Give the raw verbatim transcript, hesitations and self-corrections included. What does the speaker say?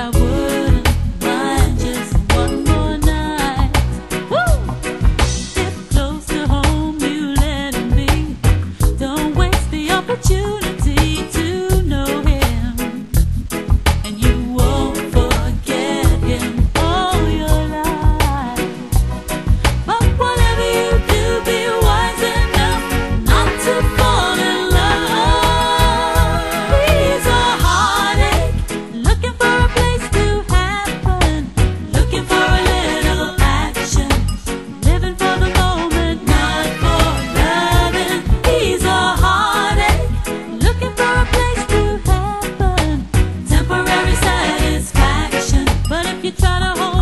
I wouldn't mind just one more night. Woo! If close to home you let me, don't waste the opportunity to know him, and you won't forget him all your life. But whatever you do, be wise enough not to fall in love. He's a heartache, looking for a place to happen, looking for a little action, living for the moment, not for loving. He's a heartache, looking for a place to happen, temporary satisfaction. But if you try to hold